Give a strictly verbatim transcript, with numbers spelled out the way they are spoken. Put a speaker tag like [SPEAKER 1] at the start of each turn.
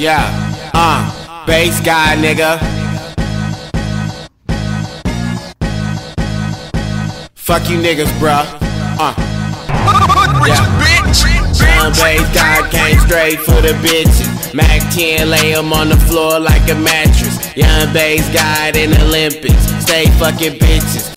[SPEAKER 1] Yeah, uh, bass guy, nigga. Fuck you niggas, bruh. Uh. Yeah. Young bass guy came straight for the bitches. Mac ten lay him on the floor like a mattress. Young bass guy in Olympics. Stay fucking bitches.